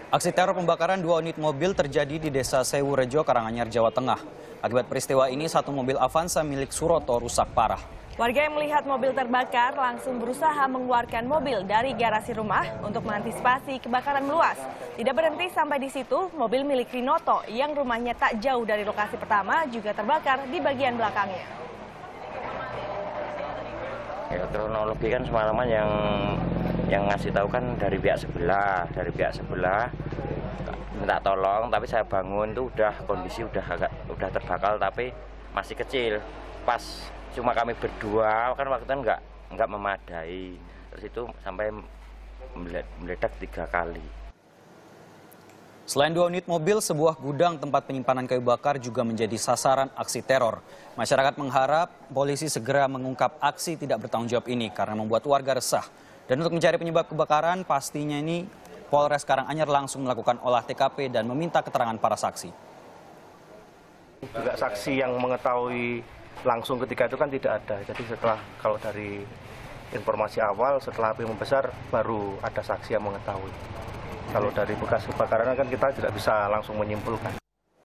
Aksi teror pembakaran 2 unit mobil terjadi di Desa Sewurejo, Karanganyar, Jawa Tengah. Akibat peristiwa ini, 1 mobil Avanza milik Suroto rusak parah. Warga yang melihat mobil terbakar langsung berusaha mengeluarkan mobil dari garasi rumah untuk mengantisipasi kebakaran meluas. Tidak berhenti sampai di situ, mobil milik Rinoto yang rumahnya tak jauh dari lokasi pertama juga terbakar di bagian belakangnya. Ya, kronologi kan semalaman yang ngasih tahu kan dari pihak sebelah minta tolong, tapi saya bangun tuh kondisi udah terbakar tapi masih kecil. Pas cuma kami berdua kan waktu itu nggak memadai, terus itu sampai meledak 3 kali. Selain 2 unit mobil, sebuah gudang tempat penyimpanan kayu bakar juga menjadi sasaran aksi teror. Masyarakat mengharap polisi segera mengungkap aksi tidak bertanggung jawab ini karena membuat warga resah. Dan untuk mencari penyebab kebakaran, pastinya ini Polres Karanganyar langsung melakukan olah TKP dan meminta keterangan para saksi. Juga saksi yang mengetahui langsung ketika itu kan tidak ada. Jadi kalau dari informasi awal setelah api membesar baru ada saksi yang mengetahui. Kalau dari bekas kebakaran kan kita tidak bisa langsung menyimpulkan.